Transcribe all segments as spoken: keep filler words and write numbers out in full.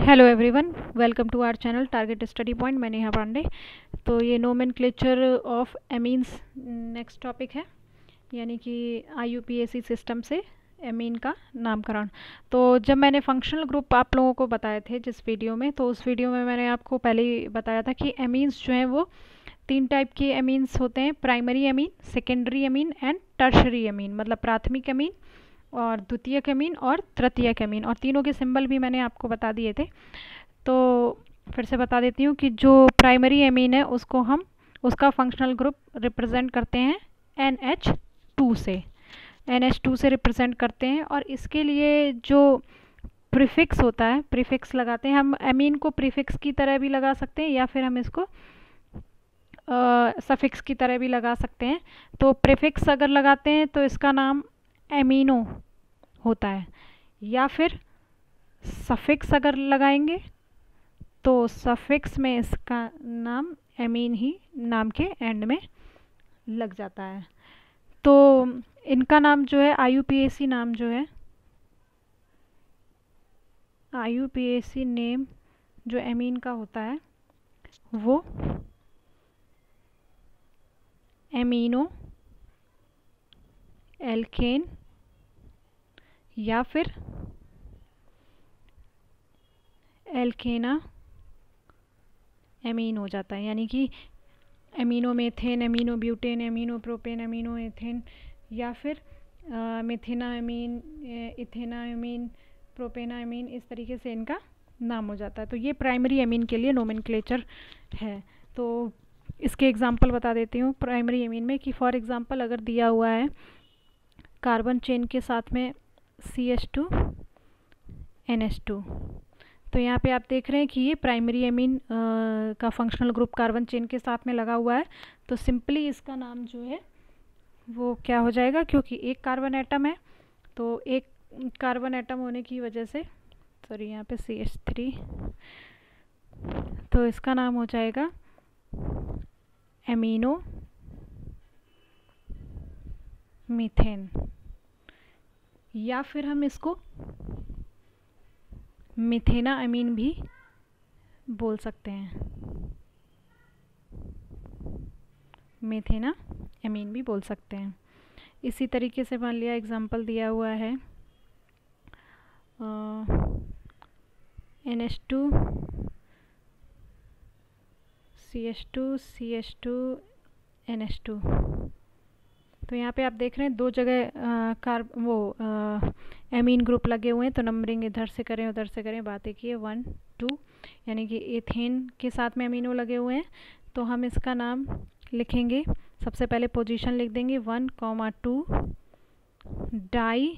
Hello everyone, welcome to our channel target study point. मैं नेहा पांडे। तो ये nomenclature of amines next topic है, यानी कि आईयूपीएसी सिस्टम से एमीन का नामकरण। तो जब मैंने फंक्शनल ग्रुप आप लोगों को बताए थे जिस वीडियो में, तो उस वीडियो में मैंने आपको पहले ही बताया था कि एमीन्स जो हैं वो तीन टाइप के एमीन्स होते हैं: primary amine, secondary amine and tertiary amine, मतलब प्राथमिक एमीन और द्वितीयक एमीन और तृतीयक एमीन। और तीनों के सिंबल भी मैंने आपको बता दिए थे। तो फिर से बता देती हूँ कि जो प्राइमरी एमीन है उसको हम उसका फंक्शनल ग्रुप रिप्रेजेंट करते हैं एन एच टू से एन एच टू से रिप्रेजेंट करते हैं। और इसके लिए जो प्रीफिक्स होता है, प्रीफिक्स लगाते हैं हम। एमीन को प्रीफिक्स की तरह भी लगा सकते हैं या फिर हम इसको सफिक्स की तरह भी लगा सकते हैं। तो प्रीफिक्स अगर लगाते हैं तो इसका नाम एमीनो होता है, या फिर सफिक्स अगर लगाएंगे तो सफिक्स में इसका नाम एमीन ही नाम के एंड में लग जाता है। तो इनका नाम जो है आईयूपीएसी नाम जो है आईयूपीएसी नेम जो एमीन का होता है वो एमीनो, एल्केन या फिर एल्केना एमीन हो जाता है। यानी कि amino methane, amino butane, amino propane, amino ethane, या फिर methanamine, ethanamine, propanamine, इस तरीके से इनका नाम हो जाता है। तो ये प्राइमरी एमीन के लिए नोमेनक्लेचर है। तो इसके एग्जांपल बता देती हूँ प्राइमरी एमीन में कि फॉर एग्जांपल अगर दिया हुआ है कार्बन चेन के साथ में C H two N H two, तो यहाँ पे आप देख रहे हैं कि ये प्राइमरी एमीन का फंक्शनल ग्रुप कार्बन चेन के साथ में लगा हुआ है। तो सिंपली इसका नाम जो है वो क्या हो जाएगा, क्योंकि एक कार्बन एटम है तो एक कार्बन एटम होने की वजह से, सॉरी यहाँ पे सी एच थ्री, तो इसका नाम हो जाएगा एमीनो मीथेन, या फिर हम इसको मिथेना एमीन भी बोल सकते हैं। मिथेना एमीन भी बोल सकते हैं। इसी तरीके से मान लिया एग्जांपल दिया हुआ है N H two C H two C H two N H two. तो यहाँ पे आप देख रहे हैं दो जगह कार वो एमीन ग्रुप लगे हुए हैं। तो नंबरिंग इधर से करें उधर से करें, बात एक ही है, वन टू, यानी कि एथेन के साथ में अमीनो लगे हुए हैं। तो हम इसका नाम लिखेंगे, सबसे पहले पोजीशन लिख देंगे one comma two die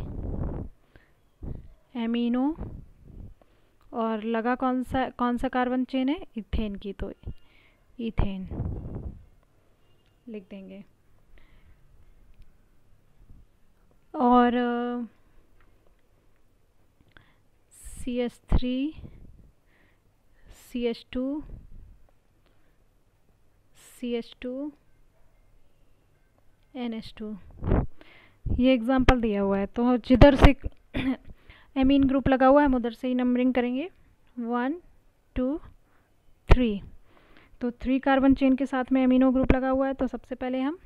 amino, और लगा कौन सा कौन सा कार्बन चेन है, इथेन की, तो इथेन लिख देंगे। और C H three C H two C H two N H two, ये एग्जांपल दिया हुआ है। तो जिधर से एमीन ग्रुप लगा हुआ है हम उधर से ही नंबरिंग करेंगे वन टू थ्री। तो थ्री कार्बन चेन के साथ में एमीनो ग्रुप लगा हुआ है, तो सबसे पहले हम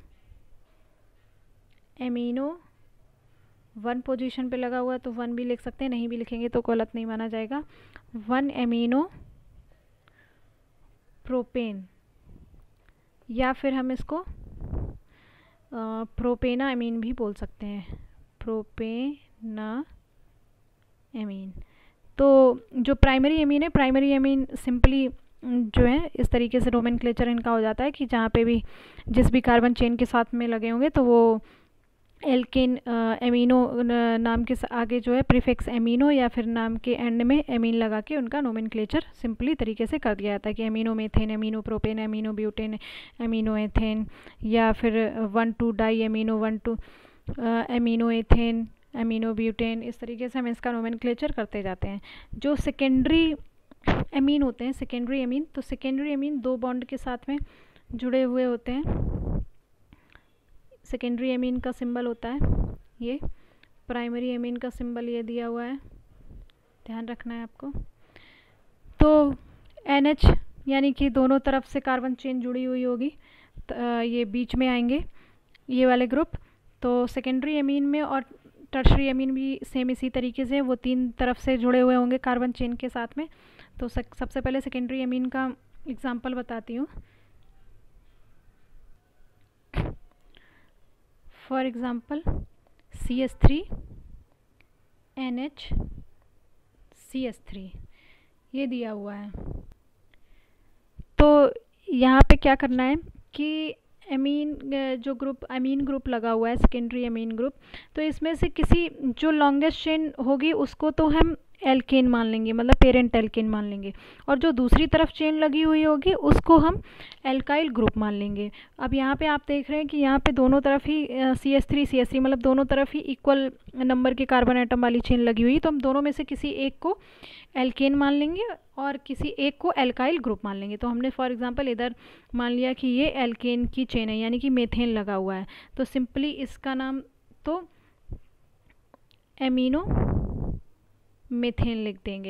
एमीनो वन पोजीशन पे लगा हुआ है तो वन भी लिख सकते हैं, नहीं भी लिखेंगे तो गलत नहीं माना जाएगा। वन एमीनो प्रोपेन, या फिर हम इसको आ, प्रोपेना एमीन भी बोल सकते हैं, प्रोपेना एमीन। तो जो प्राइमरी एमीन है, प्राइमरी एमीन सिंपली जो है इस तरीके से नोमेनक्लेचर इनका हो जाता है कि जहाँ पे भी जिस भी कार्बन चेन के साथ में लगे होंगे तो वो एल्केन एमीनो नाम के आगे जो है प्रीफिक्स एमीनो या फिर नाम के एंड में एमीन लगा के उनका नोमेनक्लेचर सिंपली तरीके से कर दिया जाता है कि amino methane, amino propane, amino butane, amino ethane, या फिर one two diamino, one two amino ethane, amino butane, इस तरीके से हम इसका नोमेनक्लेचर करते जाते हैं। जो सेकेंडरी एमीन होते हैं, सेकेंडरी एमीन, तो सेकेंडरी एमीन दो बॉन्ड के साथ में जुड़े हुए होते हैं। सेकेंडरी एमीन का सिंबल होता है ये, प्राइमरी एमीन का सिंबल ये दिया हुआ है, ध्यान रखना है आपको। तो एन एच यानी कि दोनों तरफ से कार्बन चेन जुड़ी हुई होगी, ये बीच में आएंगे ये वाले ग्रुप। तो सेकेंडरी एमीन में और टर्शरी एमीन भी सेम इसी तरीके से, वो तीन तरफ से जुड़े हुए होंगे कार्बन चेन के साथ में। तो सबसे पहले सेकेंडरी एमीन का एग्जांपल बताती हूँ। For example C S three N H C S three ये दिया हुआ है। तो यहाँ पे क्या करना है कि एमीन जो ग्रुप एमीन ग्रुप लगा हुआ है सेकेंडरी एमीन ग्रुप, तो इसमें से किसी जो लॉन्गेस्ट चेन होगी उसको तो हम एल्केन मान लेंगे, मतलब पेरेंट एल्केन मान लेंगे, और जो दूसरी तरफ चेन लगी हुई होगी उसको हम एल्काइल ग्रुप मान लेंगे। अब यहाँ पे आप देख रहे हैं कि यहाँ पे दोनों तरफ ही C S three C S three मतलब दोनों तरफ ही इक्वल नंबर के कार्बन एटम वाली चेन लगी हुई, तो हम दोनों में से किसी एक को एल्केन मान लेंगे और किसी एक को एल्काइल ग्रुप मान लेंगे। तो हमने फॉर एग्जांपल इधर मान लिया कि ये एल्केन की चेन है, यानी कि मेथेन लगा हुआ है, तो सिंपली इसका नाम तो एमिनो मेथेन लिख देंगे,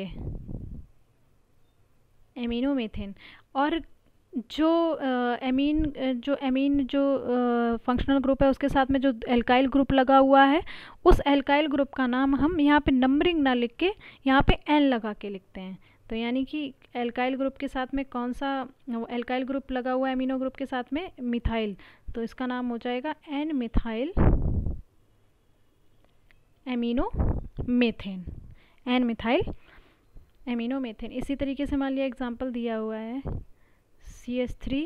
एमिनो मेथेन। और जो एमीन जो एमीन जो फंक्शनल ग्रुप है उसके साथ में जो एल्काइल ग्रुप लगा हुआ है, उस एल्काइल ग्रुप का नाम हम यहाँ पे नंबरिंग ना लिख के यहाँ पे एन लगा के लिखते हैं। तो यानी कि एल्काइल ग्रुप के साथ में कौन सा एल्काइल ग्रुप लगा हुआ है एमिनो ग्रुप के साथ में, मिथाइल, तो इसका नाम हो जाएगा N methyl amino methane, N methyl amino methane. इसी तरीके से मान लिया एग्जांपल दिया हुआ है C S three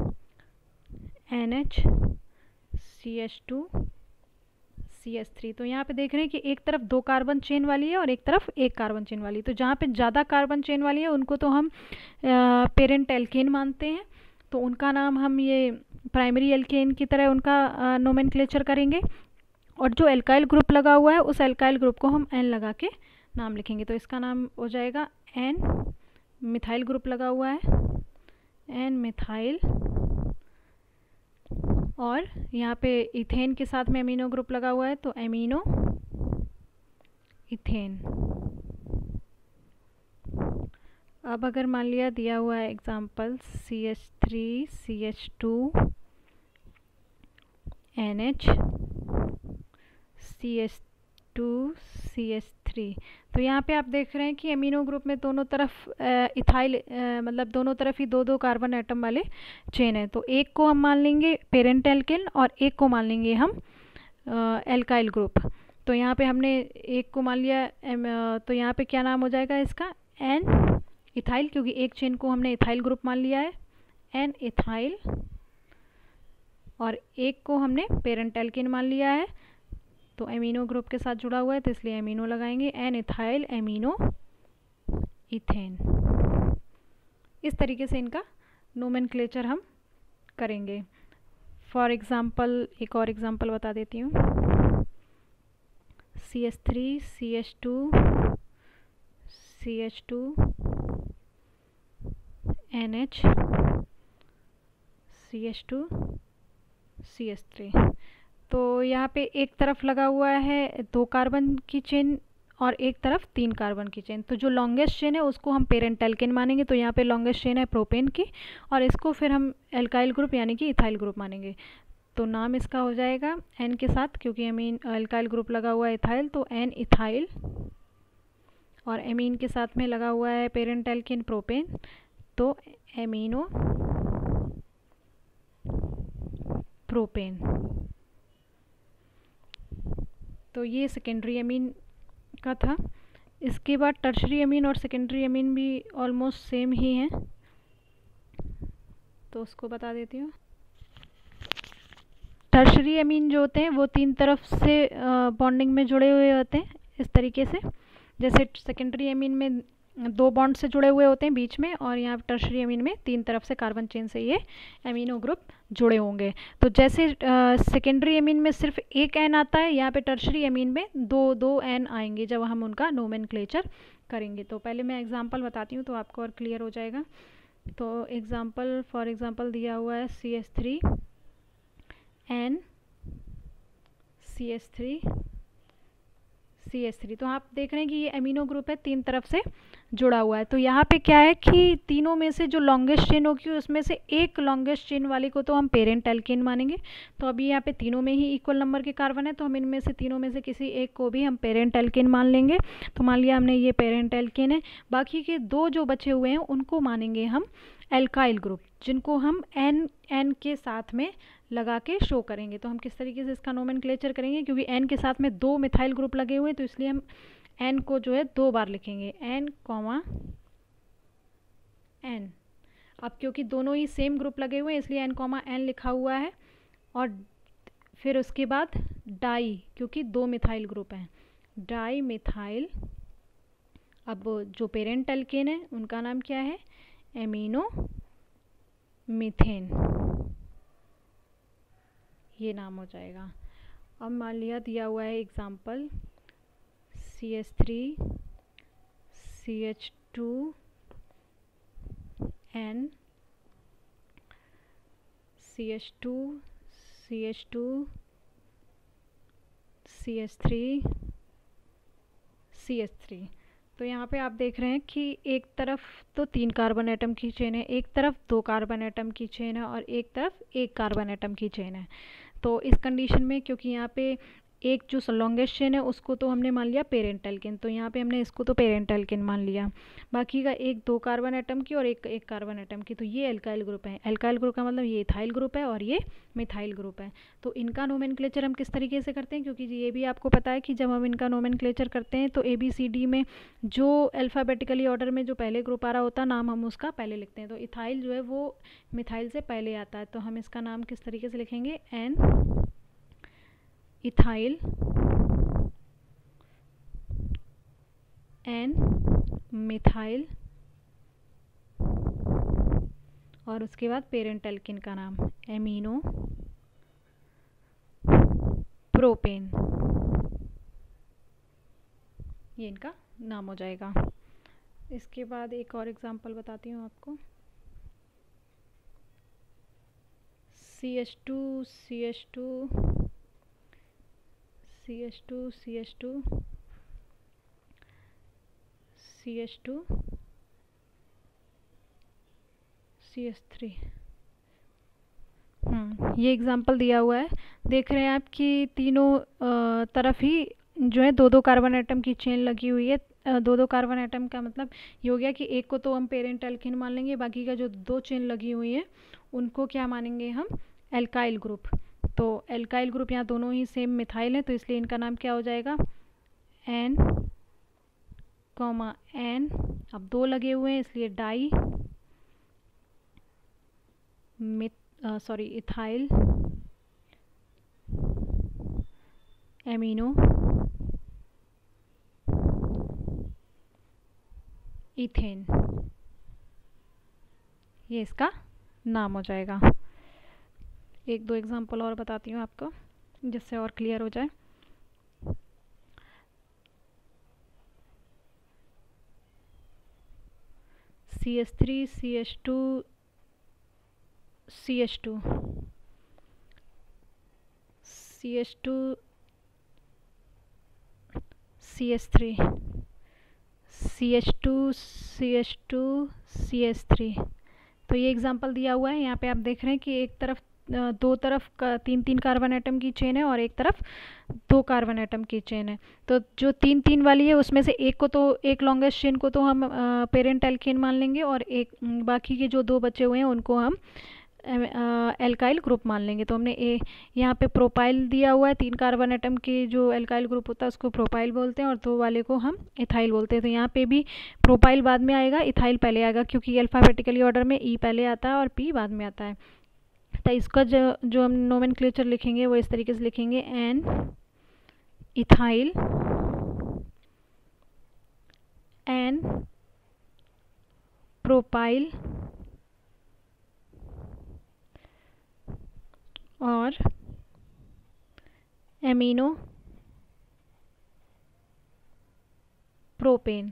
N H C H two C S three. तो यहाँ पे देख रहे हैं कि एक तरफ दो कार्बन चेन वाली है और एक तरफ एक कार्बन चेन वाली, तो जहाँ पे ज़्यादा कार्बन चेन वाली है उनको तो हम पेरेंट एल्केन मानते हैं, तो उनका नाम हम ये प्राइमरी एल्केन की तरह उनका नोमेनक्लेचर करेंगे, और जो एल्काइल ग्रुप लगा हुआ है उस एल्काइल ग्रुप को हम एन लगा के नाम लिखेंगे। तो इसका नाम हो जाएगा एन मिथाइल ग्रुप लगा हुआ है, एन मिथाइल, और यहाँ पे इथेन के साथ में एमिनो ग्रुप लगा हुआ है तो एमिनो इथेन। अब अगर मान लिया दिया हुआ है example C H three C H two N H C H two C H three, तो यहाँ पे आप देख रहे हैं कि एमिनो ग्रुप में दोनों तरफ इथाइल मतलब दोनों तरफ ही दो दो कार्बन एटम वाले चेन है, तो एक को हम मान लेंगे पेरेंट एल्केन और एक को मान लेंगे हम एल्काइल ग्रुप। तो यहाँ पे हमने एक को मान लिया, तो यहाँ पे क्या नाम हो जाएगा इसका, एन इथाइल, क्योंकि एक चेन को हमने इथाइल ग्रुप मान लिया है, एन इथाइल, और एक को हमने पेरेंट एल्केन मान लिया है तो एमिनो ग्रुप के साथ जुड़ा हुआ है तो इसलिए एमिनो लगाएंगे, एन इथाइल एमिनो इथेन। इस तरीके से इनका नोमेनक्लेचर हम करेंगे। फॉर एग्जांपल एक और एग्जांपल बता देती हूँ, C H three C H two C H two N H C H two C H three. तो यहाँ पे एक तरफ लगा हुआ है दो कार्बन की चेन और एक तरफ तीन कार्बन की चेन, तो जो लॉन्गेस्ट चेन है उसको हम पेरेंट एल्केन मानेंगे, तो यहाँ पे लॉन्गेस्ट चेन है प्रोपेन की, और इसको फिर हम एल्काइल ग्रुप यानी कि इथाइल ग्रुप मानेंगे। तो नाम इसका हो जाएगा एन के साथ, क्योंकि एमीन एल्काइल ग्रुप लगा हुआ है इथाइल, तो एन इथाइल, और एमीन के साथ में लगा हुआ है पेरेंट एल्केन प्रोपेन, तो एमिनो प्रोपेन। तो ये सेकेंडरी एमीन का था। इसके बाद टर्शरी एमीन और सेकेंडरी एमीन भी ऑलमोस्ट सेम ही हैं, तो उसको बता देती हूँ। टर्शरी एमीन जो होते हैं वो तीन तरफ से बॉन्डिंग में जुड़े हुए होते हैं इस तरीके से, जैसे सेकेंडरी एमीन में दो बॉन्ड से जुड़े हुए होते हैं बीच में, और यहाँ टर्शरी एमीन में तीन तरफ से कार्बन चेन से ये एमिनो ग्रुप जुड़े होंगे। तो जैसे सेकेंडरी एमीन में सिर्फ एक एन आता है, यहाँ पे टर्शरी एमीन में दो दो एन आएंगे जब हम उनका नोमेनक्लेचर करेंगे। तो पहले मैं एग्जांपल बताती हूँ तो आपको और क्लियर हो जाएगा। तो एग्जांपल फॉर एग्जांपल दिया हुआ है C H three N C H three C H three. तो आप देख रहे हैं कि ये अमीनो ग्रुप है, तीन तरफ से जुड़ा हुआ है। तो यहाँ पे क्या है कि तीनों में से जो लॉन्गेस्ट चेन होगी उसमें से एक लॉन्गेस्ट चेन वाली को तो हम पेरेंट एल्केन मानेंगे। तो अभी यहाँ पे तीनों में ही इक्वल नंबर के कार्बन है, तो हम इनमें से तीनों में से किसी एक को भी हम पेरेंट एल्केन मान लेंगे। तो मान लिया हमने ये पेरेंट एल्केन है। बाकी के दो जो बचे हुए हैं उनको मानेंगे हम एल्काइल ग्रुप, जिनको हम एन एन के साथ में लगा के शो करेंगे। तो हम किस तरीके से इसका नोमेनक्लेचर करेंगे, क्योंकि एन के साथ में दो मिथाइल ग्रुप लगे हुए हैं तो इसलिए हम एन को जो है दो बार लिखेंगे, एन कॉमा एन। अब क्योंकि दोनों ही सेम ग्रुप लगे हुए हैं इसलिए एन कॉमा एन लिखा हुआ है। और फिर उसके बाद डाई, क्योंकि दो मिथाइल ग्रुप हैं, डाई मिथाइल। अब जो पेरेंट एल्केन है उनका नाम क्या है, एमिनो मीथेन, ये नाम हो जाएगा। अब मान लिया दिया हुआ है example C H three C H two N C H two C H two C H three C H three. तो यहाँ पे आप देख रहे हैं कि एक तरफ तो तीन कार्बन एटम की चेन है, एक तरफ दो कार्बन एटम की चेन है और एक तरफ एक कार्बन एटम की चेन है। तो इस कंडीशन में क्योंकि यहाँ पे एक जो लॉन्गेस्ट चेन है उसको तो हमने मान लिया पेरेंट एल्केन, तो यहाँ पे हमने इसको तो पेरेंट एल्केन मान लिया। बाकी का एक दो कार्बन एटम की और एक एक कार्बन एटम की, तो ये एल्काइल ग्रुप है। एल्काइल ग्रुप का मतलब ये इथाइल ग्रुप है और ये मिथाइल ग्रुप है। तो इनका नोमेनक्लेचर हम किस तरीके से करते हैं, क्योंकि ये भी आपको पता है कि जब हम इनका नोमेनक्लेचर करते हैं तो ए बी सी डी में जो अल्फ़ाबेटिकली ऑर्डर में जो पहले ग्रुप आ रहा होता है नाम हम उसका पहले लिखते हैं। तो इथाइल जो है वो मिथाइल से पहले आता है, तो हम इसका नाम किस तरीके से लिखेंगे, एन इथाइल एन मिथाइल और उसके बाद पेरेंट एल्केन का नाम एमिनो प्रोपेन, ये इनका नाम हो जाएगा। इसके बाद एक और एग्जांपल बताती हूँ आपको, C H two C H two C H two C H two C H two C H three. हम्म ये एग्जांपल दिया हुआ है, देख रहे हैं आप कि तीनों तरफ ही जो है दो दो कार्बन एटम की चेन लगी हुई है। दो दो कार्बन एटम का मतलब ये हो गया कि एक को तो हम पेरेंट एल्केन मान लेंगे, बाकी का जो दो चेन लगी हुई है उनको क्या मानेंगे हम, एल्काइल ग्रुप। तो एल्काइल ग्रुप यहाँ दोनों ही सेम मिथाइल है तो इसलिए इनका नाम क्या हो जाएगा, एन कॉमा एन। अब दो लगे हुए हैं इसलिए di meth sorry ethyl amino ethane, ये इसका नाम हो जाएगा। एक दो एग्जांपल और बताती हूँ आपको जिससे और क्लियर हो जाए। C H three C H two C H two C H two C H three C H two C H two C H three. तो ये एग्जांपल दिया हुआ है, यहाँ पे आप देख रहे हैं कि एक तरफ दो तरफ का तीन तीन कार्बन एटम की चेन है और एक तरफ दो कार्बन एटम की चेन है। तो जो तीन तीन वाली है उसमें से एक को तो एक लॉन्गेस्ट चेन को तो हम पेरेंट एल्केन मान लेंगे और एक बाकी के जो दो बचे हुए हैं उनको हम एल्काइल ग्रुप मान लेंगे। तो हमने ए यहाँ पे प्रोपाइल दिया हुआ है, तीन कार्बन एटम के जो एल्काइल ग्रुप होता है उसको प्रोपाइल बोलते हैं और दो वाले को हम इथाइल बोलते हैं। तो यहाँ पे भी प्रोपाइल बाद में आएगा, इथाइल पहले आएगा, क्योंकि अल्फ़ाबेटिकली ऑर्डर में ई पहले आता है और पी बाद में आता है। तो इसका जो जो हम नोमेनक्लेचर लिखेंगे वो इस तरीके से लिखेंगे, एन इथाइल एन प्रोपाइल और एमिनो प्रोपेन,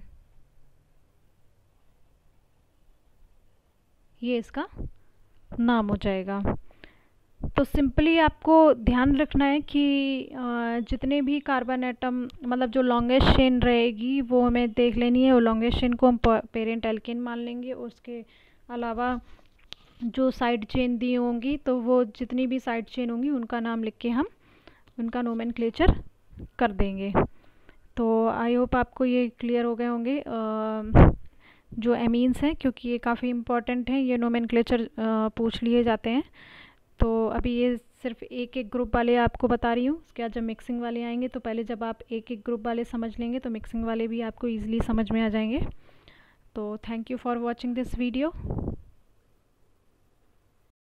ये इसका नाम हो जाएगा। तो सिंपली आपको ध्यान रखना है कि जितने भी कार्बन एटम मतलब जो लॉन्गेस्ट चेन रहेगी वो हमें देख लेनी है, और लॉन्गेस्ट चेन को हम पेरेंट एल्केन मान लेंगे। उसके अलावा जो साइड चेन दी होंगी तो वो जितनी भी साइड चेन होंगी उनका नाम लिख के हम उनका नोमेनक्लेचर कर देंगे। तो आई होप आपको ये क्लियर हो गए होंगे जो एमीन्स हैं, क्योंकि ये काफ़ी इम्पॉर्टेंट हैं, ये नोमेनक्लेचर पूछ लिए जाते हैं। तो अभी ये सिर्फ एक एक ग्रुप वाले आपको बता रही हूँ। उसके बाद जब मिक्सिंग वाले आएंगे तो पहले जब आप एक एक ग्रुप वाले समझ लेंगे तो मिक्सिंग वाले भी आपको ईजिली समझ में आ जाएंगे। तो thank you for watching this video.